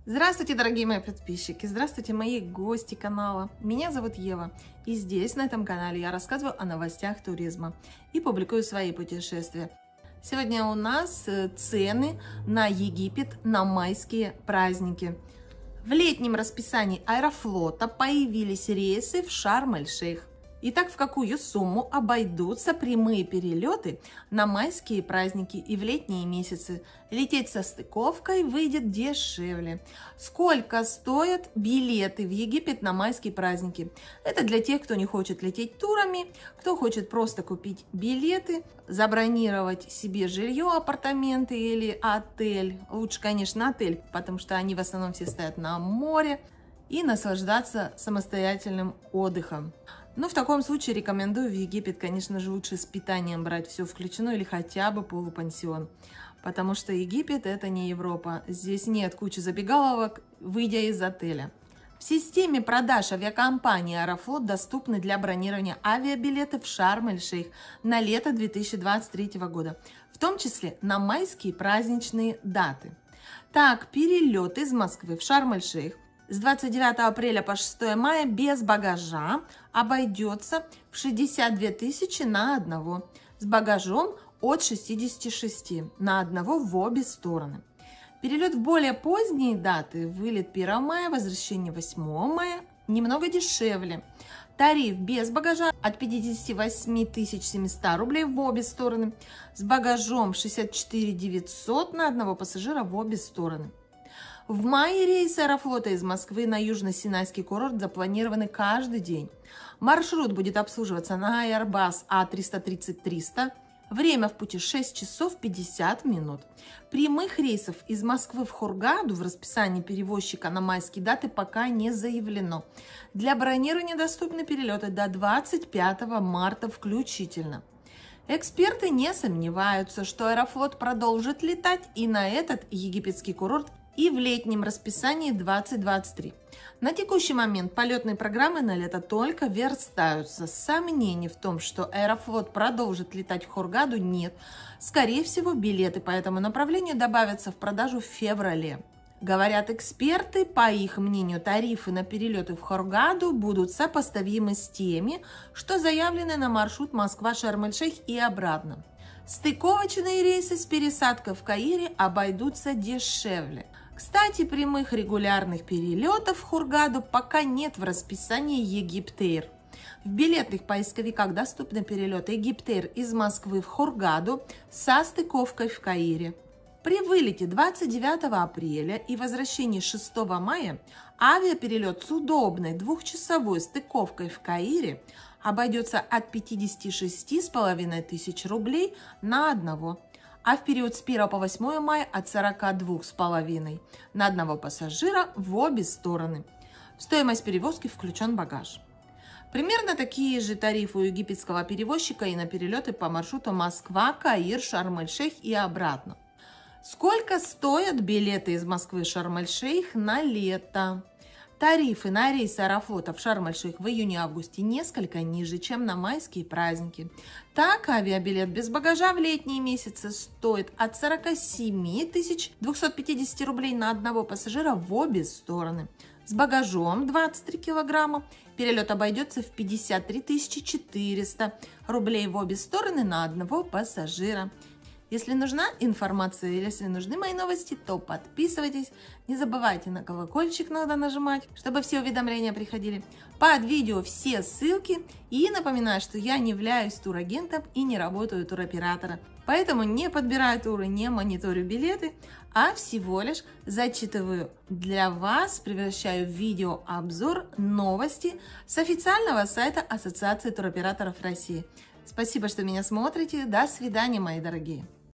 Здравствуйте, дорогие мои подписчики! Здравствуйте, мои гости канала! Меня зовут Ева, и здесь, на этом канале, я рассказываю о новостях туризма и публикую свои путешествия. Сегодня у нас цены на Египет на майские праздники. В летнем расписании Аэрофлота появились рейсы в Шарм-эль-Шейх. Итак, в какую сумму обойдутся прямые перелеты на майские праздники и в летние месяцы? Лететь со стыковкой выйдет дешевле. Сколько стоят билеты в Египет на майские праздники? Это для тех, кто не хочет лететь турами, кто хочет просто купить билеты, забронировать себе жилье, апартаменты или отель. Лучше, конечно, отель, потому что они в основном все стоят на море, и наслаждаться самостоятельным отдыхом. Но в таком случае рекомендую в Египет, конечно же, лучше с питанием брать все включено или хотя бы полупансион. Потому что Египет – это не Европа. Здесь нет кучи забегаловок, выйдя из отеля. В системе продаж авиакомпании «Аэрофлот» доступны для бронирования авиабилеты в Шарм-эль-Шейх на лето 2023 года, в том числе на майские праздничные даты. Так, перелет из Москвы в Шарм-эль-Шейх с 29 апреля по 6 мая без багажа обойдется в 62 тысячи на одного, с багажом от 66 на одного в обе стороны. Перелет в более поздние даты, вылет 1 мая, возвращение 8 мая, немного дешевле. Тариф без багажа от 58 700 рублей в обе стороны, с багажом 64 900 на одного пассажира в обе стороны. В мае рейсы Аэрофлота из Москвы на Южно-Синайский курорт запланированы каждый день. Маршрут будет обслуживаться на Airbus A330-300. Время в пути 6 часов 50 минут. Прямых рейсов из Москвы в Хургаду в расписании перевозчика на майские даты пока не заявлено. Для бронирования доступны перелеты до 25 марта включительно. Эксперты не сомневаются, что Аэрофлот продолжит летать и на этот египетский курорт, и в летнем расписании 2023. На текущий момент полетные программы на лето только верстаются. Сомнений в том, что Аэрофлот продолжит летать в Хургаду, нет. Скорее всего, билеты по этому направлению добавятся в продажу в феврале. Говорят эксперты, по их мнению, тарифы на перелеты в Хургаду будут сопоставимы с теми, что заявлены на маршрут Москва-Шарм-эль-Шейх и обратно. Стыковочные рейсы с пересадкой в Каире обойдутся дешевле. Кстати, прямых регулярных перелетов в Хургаду пока нет в расписании Египтейр. В билетных поисковиках доступны перелеты Египтейр из Москвы в Хургаду со стыковкой в Каире. При вылете 29 апреля и возвращении 6 мая авиаперелет с удобной двухчасовой стыковкой в Каире обойдется от 56,5 тысяч рублей на одного, а в период с 1 по 8 мая от 42,5 на одного пассажира в обе стороны. В стоимость перевозки включен багаж. Примерно такие же тарифы у египетского перевозчика и на перелеты по маршруту Москва, Каир, Шарм-эль-Шейх и обратно. Сколько стоят билеты из Москвы в Шарм-эль-Шейх на лето? Тарифы на рейсы Аэрофлота в Шарм-эль-Шейх в июне-августе несколько ниже, чем на майские праздники. Так, авиабилет без багажа в летние месяцы стоит от 47 250 рублей на одного пассажира в обе стороны. С багажом 23 килограмма перелет обойдется в 53 400 рублей в обе стороны на одного пассажира. Если нужна информация или если нужны мои новости, то подписывайтесь. Не забывайте на колокольчик надо нажимать, чтобы все уведомления приходили. Под видео все ссылки. И напоминаю, что я не являюсь турагентом и не работаю туроператором. Поэтому не подбираю туры, не мониторю билеты, а всего лишь зачитываю для вас, превращаю в видеообзор новости с официального сайта Ассоциации туроператоров России. Спасибо, что меня смотрите. До свидания, мои дорогие.